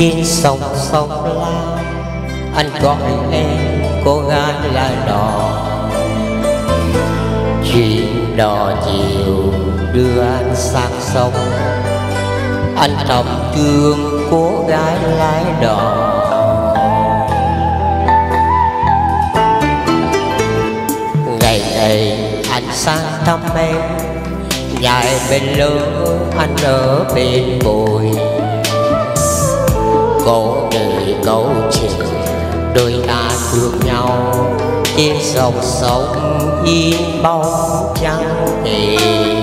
trên sông sông Lam, anh gọi em cô gái là đò. Chuyện đò chiều đưa anh sang sông, anh thầm thương cô gái lái đò. Ngày ngày anh sang thăm em, nhà em bên lớn, anh ở bên bồi. Câu đời câu chuyện đôi ta thương nhau, trên dòng sông in bóng trắng hề.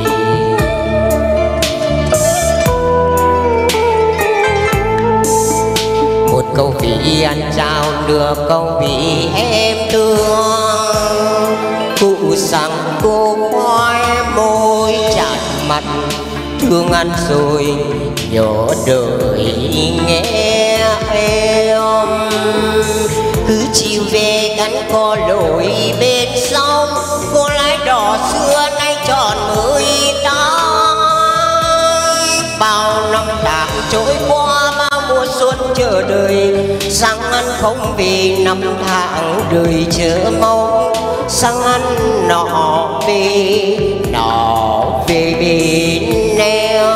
Một câu vì anh trao đưa câu vì em thương. Cụ rằng cô khoai môi chặt mặt, thương anh rồi nhỏ đời nghe em. Cứ chiều về cánh có lội bên sông, cô lái đò xưa nay tròn 18. Bao năm tháng trôi qua, bao mùa xuân chờ đợi, rằng anh không vì năm tháng đời chờ mong. Sang anh nọ về bên em.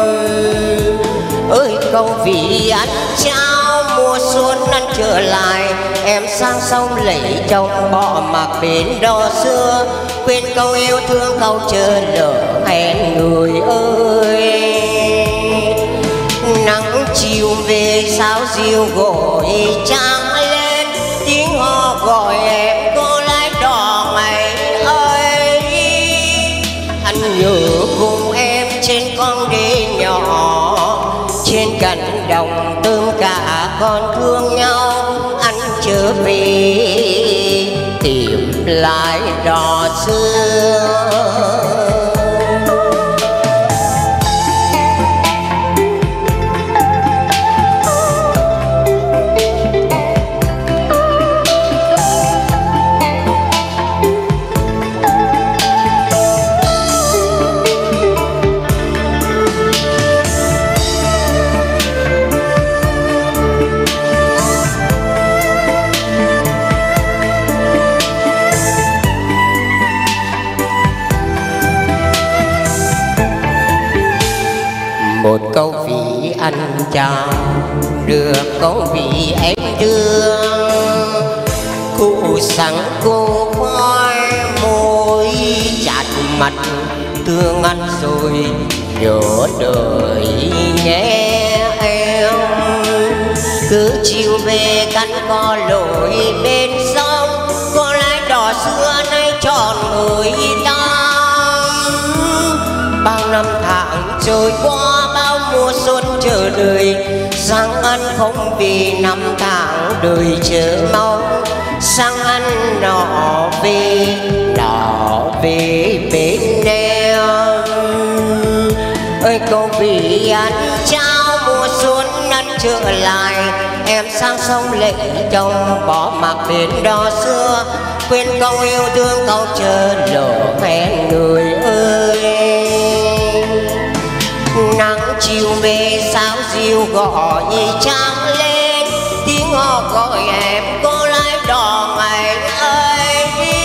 Ơi câu vì anh trao mùa xuân anh trở lại, em sang sông lấy chồng bỏ mặc bên đò xưa. Quên câu yêu thương câu chờ lỡ hẹn người ơi. Nắng chiều về sao diều gọi trăng lên, tiếng hò gọi em cô lái đò ngày ơi. Anh nhớ cùng em trên con đê nhỏ, trên cánh đồng tôm cả con thương nhau. Anh trở về tìm lại đò xưa. Một câu vì anh chào đưa câu vì em thương. Cụ sẵn cô khoai môi chặt mặt, thương anh rồi nhớ đời nhé em. Cứ chiều về cánh có lội bên sông, cô lái đò xưa nay tròn 18. Bao năm tháng trôi qua, bao mùa xuân chờ đợi, rằng anh không vì năm tháng đời chờ mong. Sang anh nọ về bên em. Ơi câu vì anh trao mùa xuân anh trở lại, em sang sông lấy chồng bỏ mặc bên đò xưa. Quên câu yêu thương câu chờ lỡ hẹn người ơi. Nắng chiều về sao diều gọi trăng lên, tiếng hò gọi em cô lái đò ngày ơi.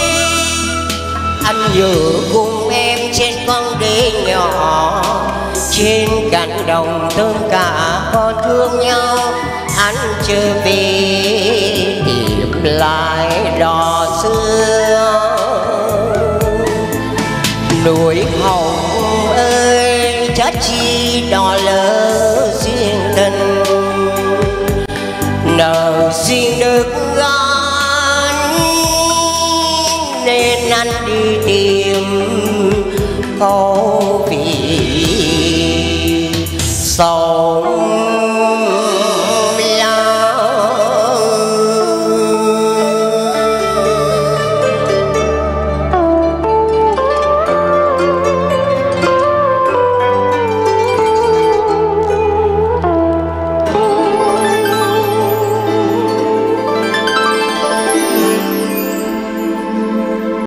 Anh nhớ cùng em trên con đê nhỏ, trên cánh đồng tôm cả con thương nhau. Anh trở về tìm lại đò xưa. Núi Hồng ơi chắc chi đò lỡ duyên tình, nợ xin được gắn nên anh đi tìm câu vì sông